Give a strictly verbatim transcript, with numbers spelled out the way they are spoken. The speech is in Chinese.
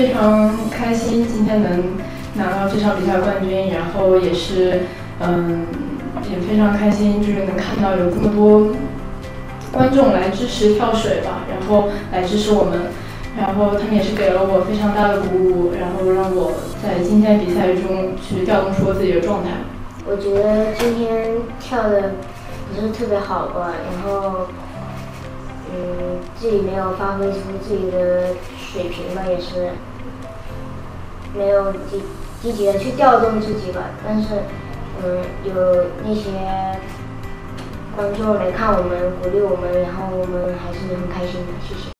非常开心今天能拿到这场比赛冠军，然后也是嗯也非常开心，就是能看到有这么多观众来支持跳水吧，然后来支持我们，然后他们也是给了我非常大的鼓舞，然后让我在今天比赛中去调动出我自己的状态。 我觉得今天跳的不是特别好吧，然后嗯自己没有发挥出自己的水平吧，也是没有积积极的去调动自己吧，但是嗯有那些观众来看我们，鼓励我们，然后我们还是很开心的，谢谢。